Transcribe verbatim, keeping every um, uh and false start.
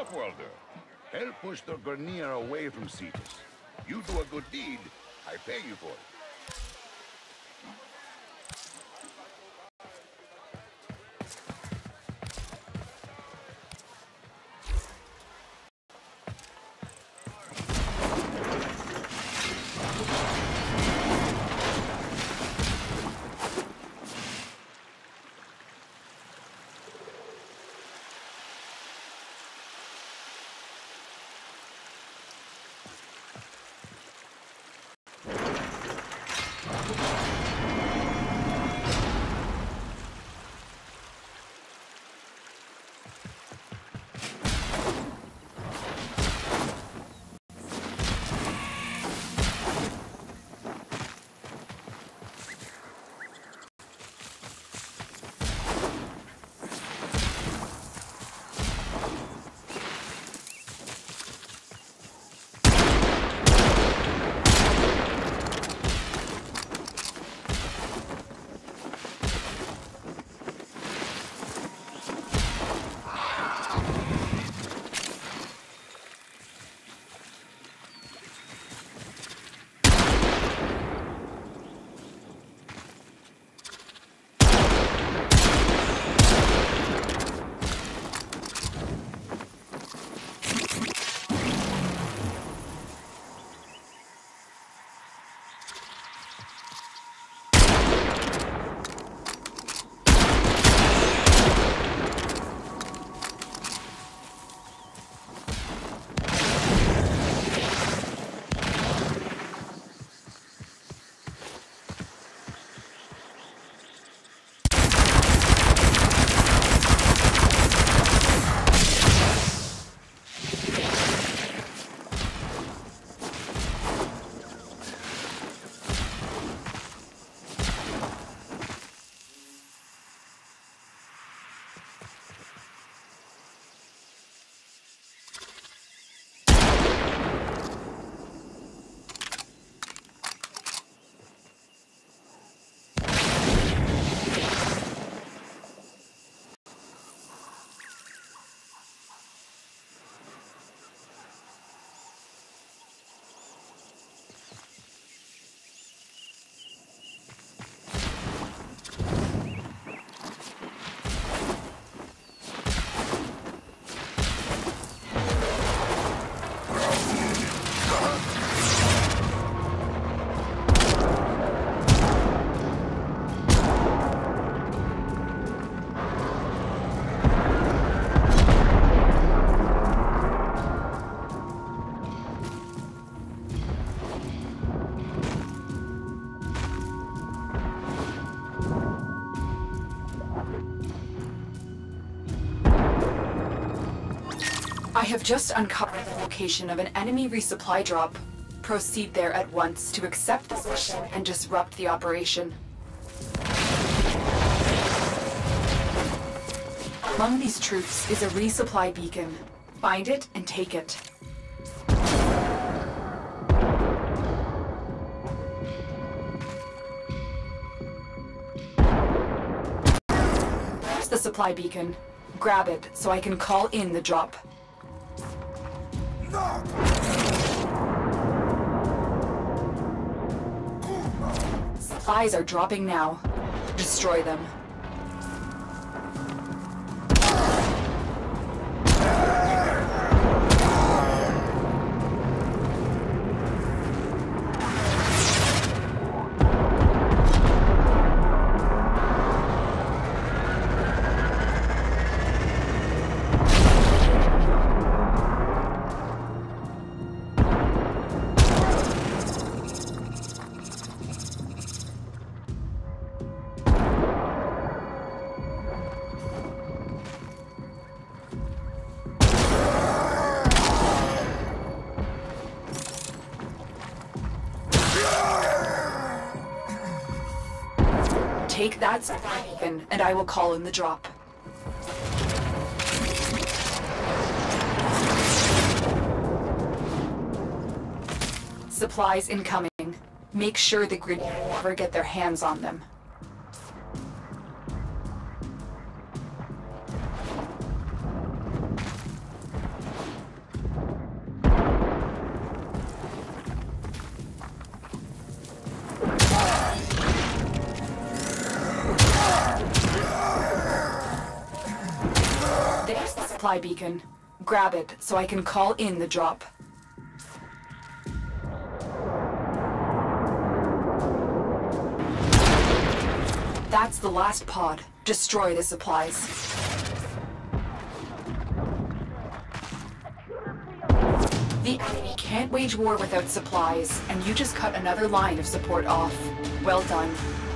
Ship welder. Help push the Grenier away from Cetus. You do a good deed, I pay you for it. I have just uncovered the location of an enemy resupply drop. Proceed there at once to accept this mission and disrupt the operation. Among these troops is a resupply beacon. Find it and take it. There's the supply beacon. Grab it so I can call in the drop. Supplies are dropping now. Destroy them. Take that supply beacon, and I will call in the drop. Supplies incoming. Make sure the grid never get their hands on them. supply beacon. Grab it so I can call in the drop. That's the last pod. Destroy the supplies. The enemy can't wage war without supplies, and you just cut another line of support off. Well done.